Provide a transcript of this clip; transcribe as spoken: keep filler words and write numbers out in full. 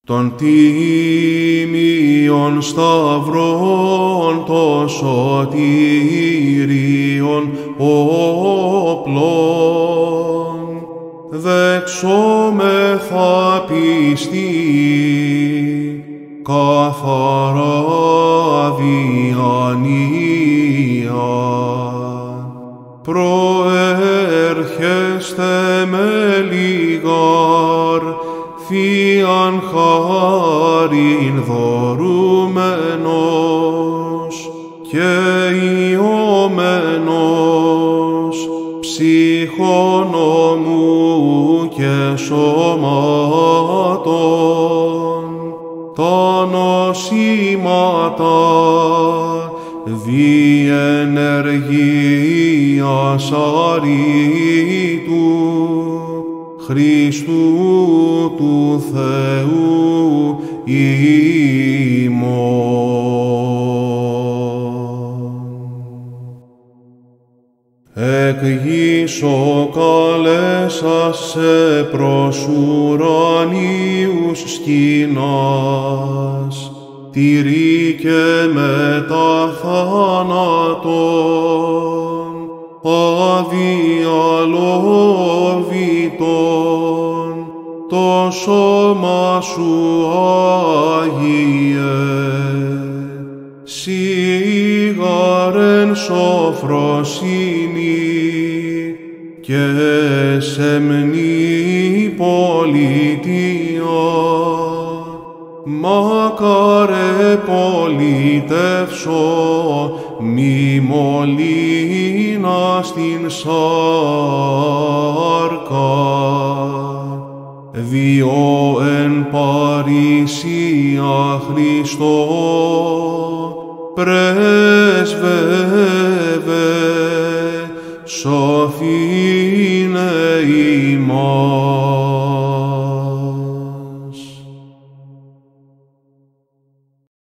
των τίμιων σταυρών των σωτήριων όπλων, δεξόμεθα πιστοί, καθαρά διανοία, προέρχεστε με λίγαρ, θείαν χάριν δωρούμενος και ιωμένος ψυχών ομού και σώματων, τα νοσήματα διενεργίας αρήτου Χριστού του Θεού ημών. Εκ γης ο καλέσας σε προς ουρανίους σκηνάς, τηρεί και μετά θάνατον, αδιαλόβητον, το σώμα σου Άγιε, σίγαρεν σοφροσύνη και σεμνή πολιτεία, μακάρε πολιτεύσω μη μολύνα στην σάρκα, διό εν παρησία Χριστό πρέσβευε, σοφήνε ημάς.